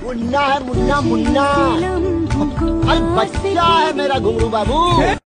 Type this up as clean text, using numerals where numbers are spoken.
मुन्ना है मुन्ना मुन्ना, अरे बच्चा है मेरा घुंगरू बाबू।